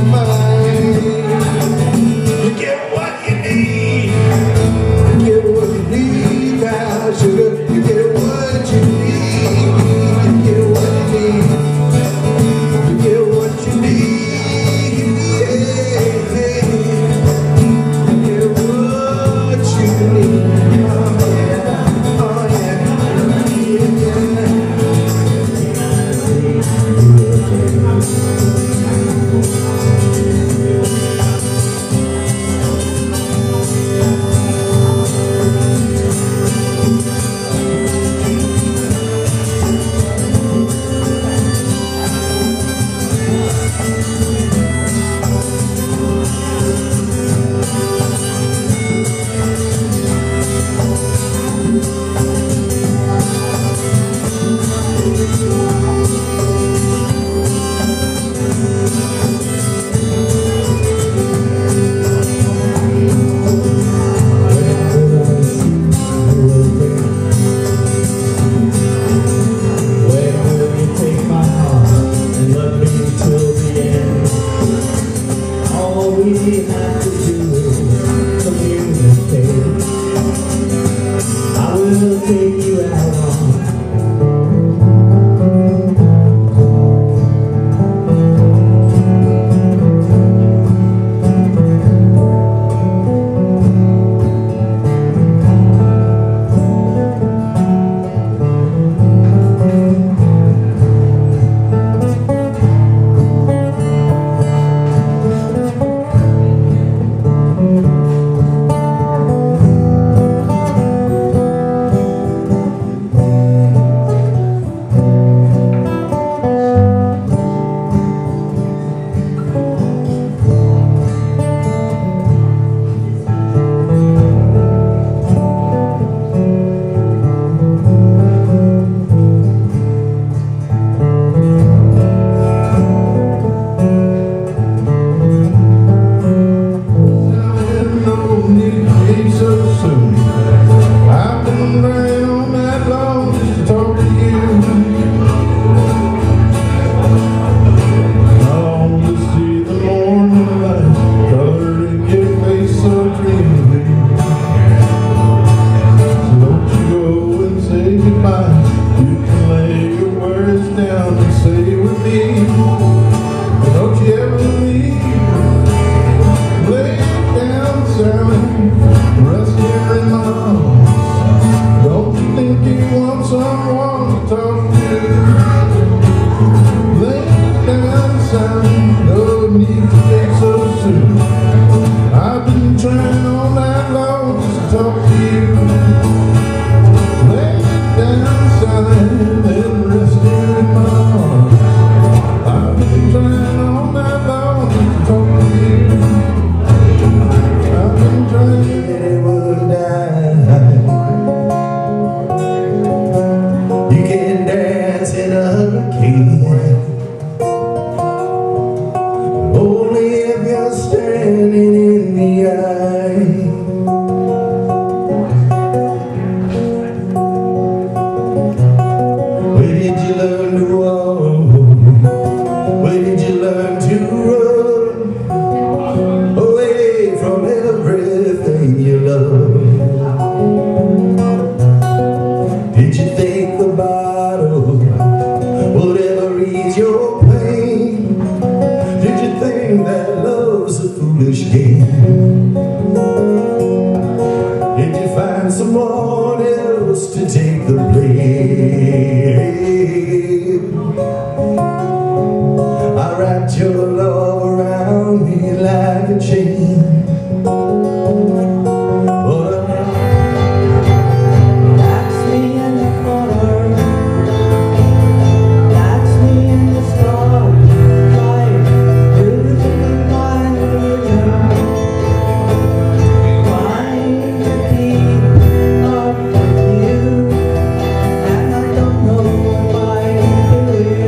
mind. You get what you need. You get what you need, now, sugar. You get what you need. You get what you need. You get what you need. Yeah. You get what you need. We have to do is communicate. I will take you out on I've been trying all night long just to talk to you. Lay down silent and rest here in my arms. I've been trying all night long just to talk to you. I've been trying to get it would die. You can dance in a hurricane, only if you're standing in the eye. Where did you learn to walk? Where did you learn to run away from everything you love? Did you think the bottle would ever ease your pain? Did you think that love's a foolish game? Did you find someone else to take the blame? I wrapped your love around me like a chain.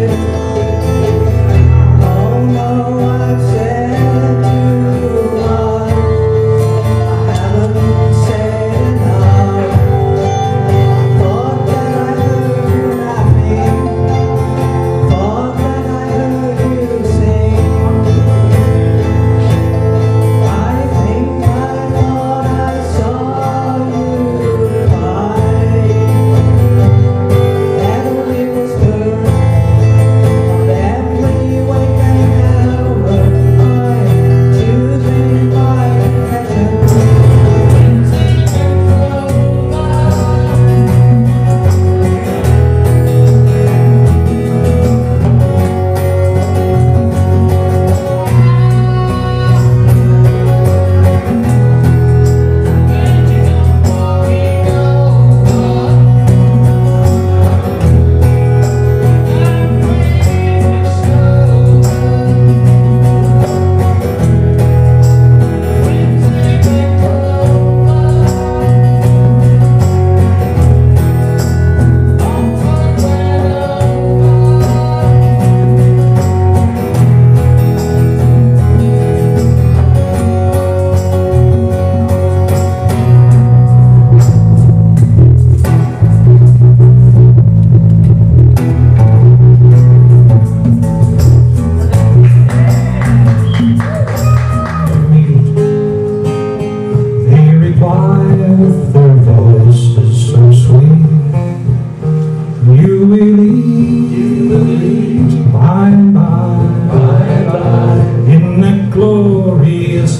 Oh no, I've said too much.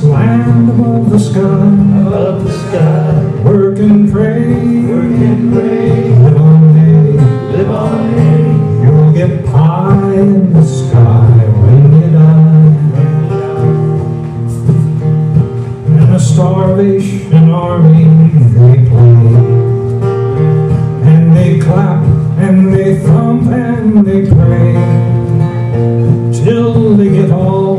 land above the sky, work and pray, live on hay, you'll get pie in the sky when you die. In a starvation army they play, and they clap, and they thump, and they pray, till they get all